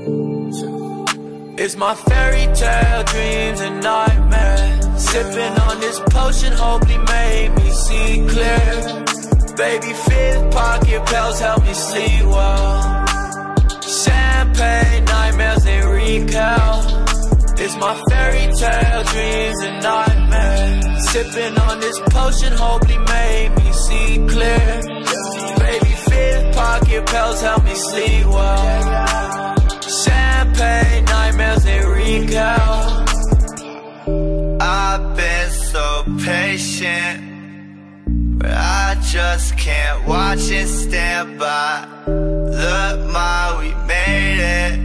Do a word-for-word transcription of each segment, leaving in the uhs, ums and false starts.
It's my fairy tale dreams and nightmares. Sipping on this potion, hopefully made me see clear. Baby, fifth pocket pills help me sleep well. Champagne nightmares, they recall. It's my fairy tale dreams and nightmares. Sipping on this potion, hopefully made me see clear. Baby, fifth pocket pills help me sleep well. Champagne nightmares, they recall. I've been so patient, but I just can't watch and stand by. Look, ma, we made it.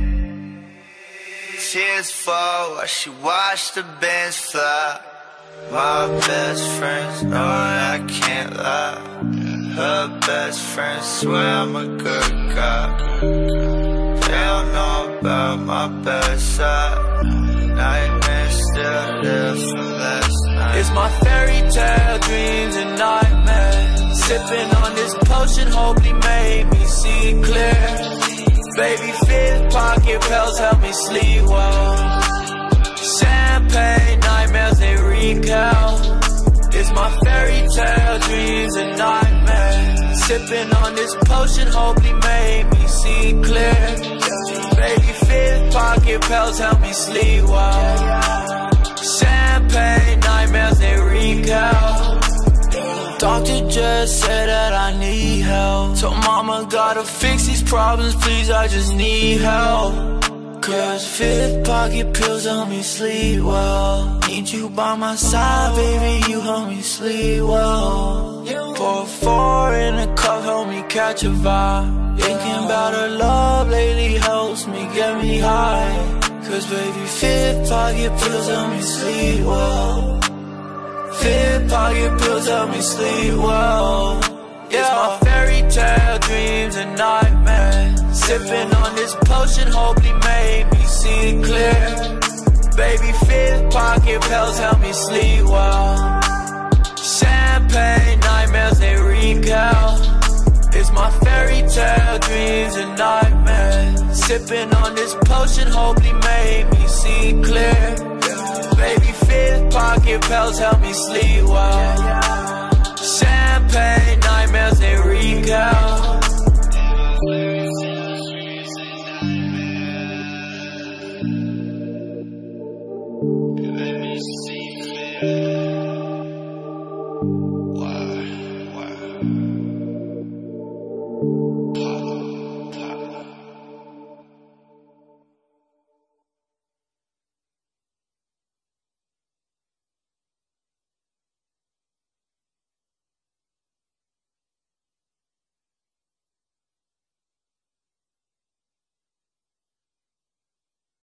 Tears fall while she watched the Benz fly. My best friends know I can't lie. Her best friends swear I'm a good guy. They don't know about my bad side. Nightmares still live from last night. It's my fairy tale dreams and nightmares. Sipping on this potion, hopefully made me see clear. Baby, fifth pocket pills help me sleep well. Champagne nightmares, they recall. It's my fairy tale dreams and nightmares. Sipping on this potion, hopefully made me see clear. Baby, fifth pocket pills help me sleep well. Champagne nightmares, they recall. Doctor just said that I need help. Told mama gotta fix these problems, please, I just need help. Cause fifth pocket pills help me sleep well. Need you by my side, baby, you help me sleep well. Pour four in a cup, help me catch a vibe. Thinking about her love lately helps me get me high. Cause baby, fifth pocket pills help me sleep well. Fifth pocket pills help me sleep well. Yeah. It's my fairy tale dreams and nightmares. Sipping on this potion, hopefully made me see clear. Baby, fifth pocket pills help me sleep well. Champagne nightmares, they recall. It's my fairy tale dreams and nightmares. Sipping on this potion, hopefully made me see clear. Baby, fifth pocket pills help me sleep well. Champagne nightmares, they recall.